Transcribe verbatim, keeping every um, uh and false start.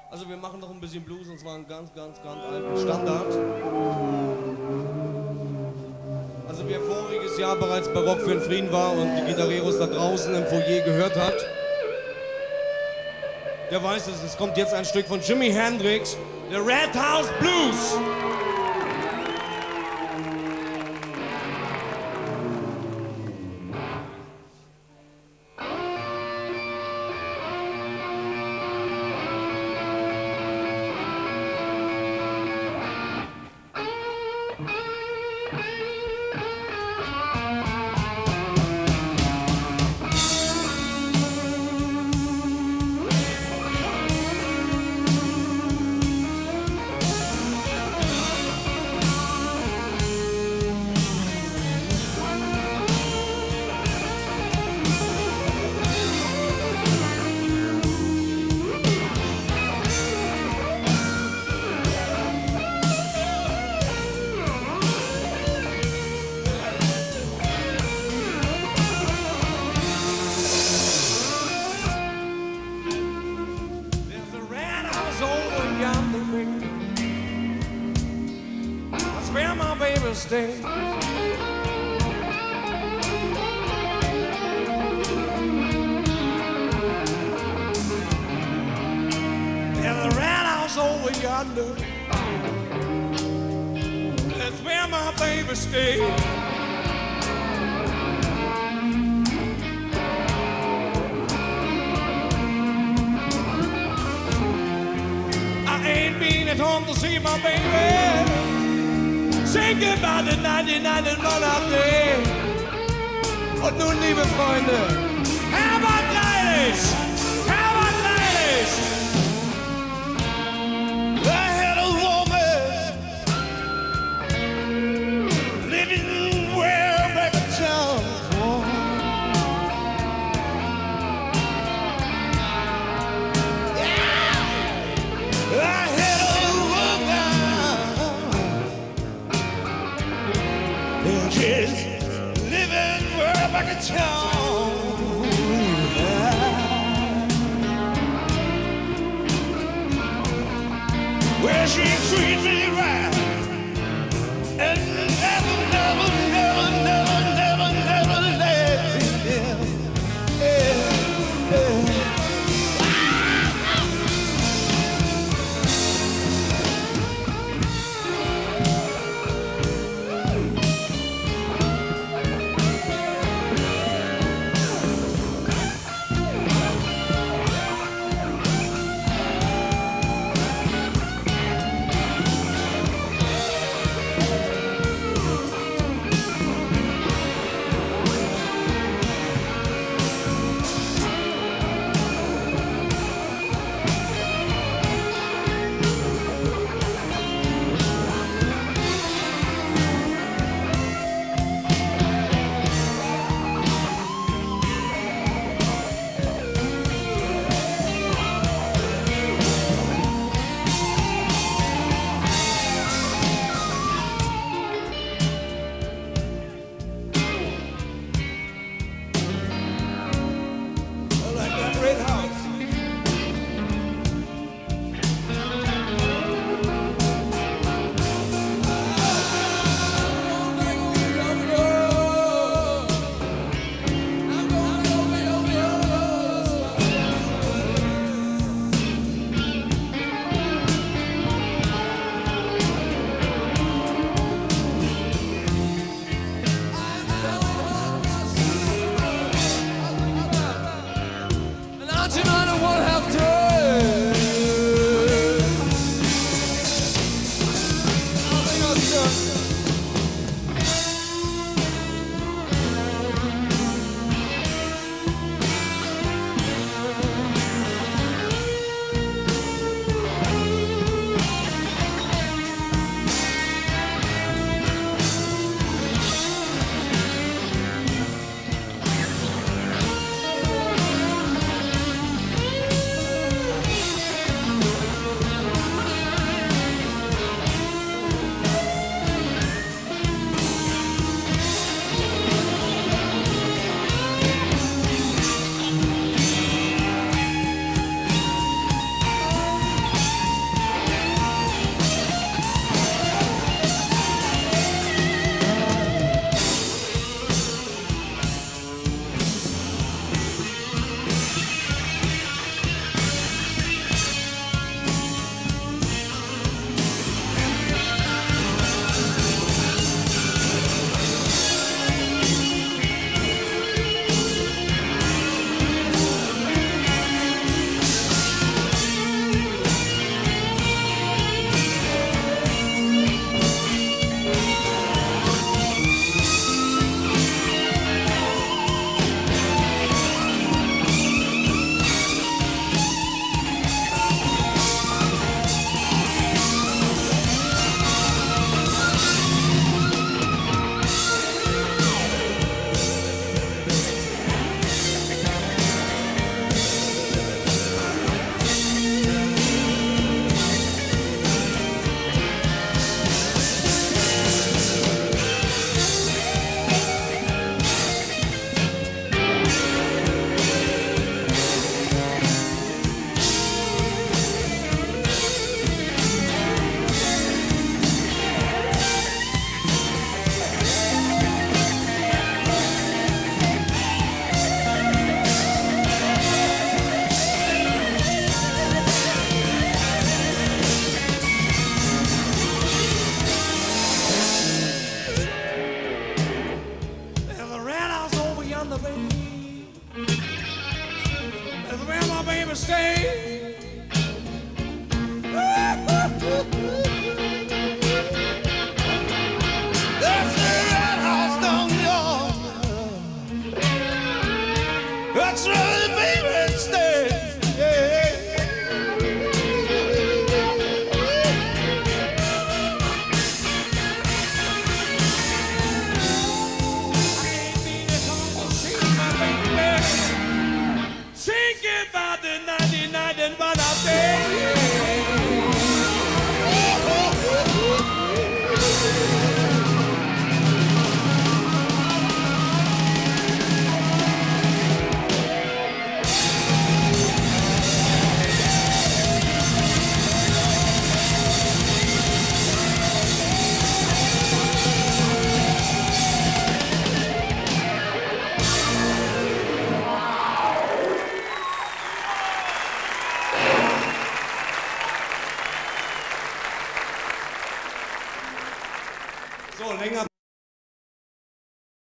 Also wir machen noch ein bisschen Blues und zwar einen ganz, ganz, ganz alten Standard. Also wer voriges Jahr bereits bei Rock für den Frieden war und die Gitarreros da draußen im Foyer gehört hat, der weiß es. Es kommt jetzt ein Stück von Jimi Hendrix, der Red House Blues. Stay. There's a red house over yonder. That's where my baby stays. I ain't been at home to see my baby. Say goodbye to ninety-nine and run out there. Und nun, liebe Freunde, Herbert Leidisch! Herbert Leidisch! I had a woman living way back in town. Yeah! I had a She's living way back in town. Where she treats me right and never, never, never, never, never, never let me down. Yeah, yeah. my baby stay. That's the red house down yonder. That's where the baby stay. Yeah. I ain't been at home to see my baby. Thinking about the ninety-nine and one out there.